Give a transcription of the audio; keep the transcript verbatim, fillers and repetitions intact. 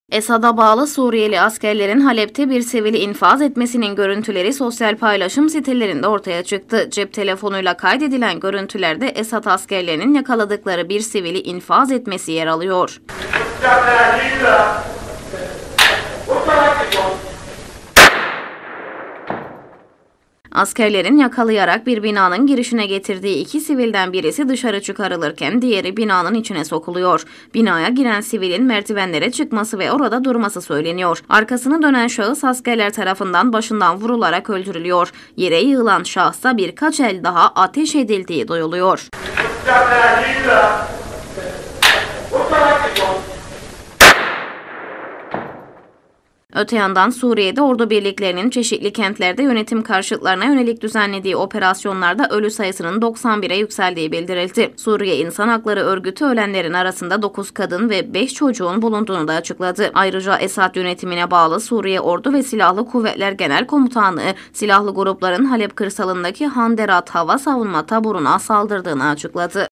Esad'a bağlı Suriyeli askerlerin Halep'te bir sivili infaz etmesinin görüntüleri sosyal paylaşım sitelerinde ortaya çıktı. Cep telefonuyla kaydedilen görüntülerde Esad askerlerinin yakaladıkları bir sivili infaz etmesi yer alıyor. Askerlerin yakalayarak bir binanın girişine getirdiği iki sivilden birisi dışarı çıkarılırken diğeri binanın içine sokuluyor. Binaya giren sivilin merdivenlere çıkması ve orada durması söyleniyor. Arkasını dönen şahıs askerler tarafından başından vurularak öldürülüyor. Yere yığılan şahsa birkaç el daha ateş edildiği duyuluyor. Öte yandan Suriye'de ordu birliklerinin çeşitli kentlerde yönetim karşıtlarına yönelik düzenlediği operasyonlarda ölü sayısının doksan bire yükseldiği bildirildi. Suriye İnsan Hakları Örgütü ölenlerin arasında dokuz kadın ve beş çocuğun bulunduğunu da açıkladı. Ayrıca Esad yönetimine bağlı Suriye Ordu ve Silahlı Kuvvetler Genel Komutanlığı, silahlı grupların Halep kırsalındaki Handerat hava savunma taburuna saldırdığını açıkladı.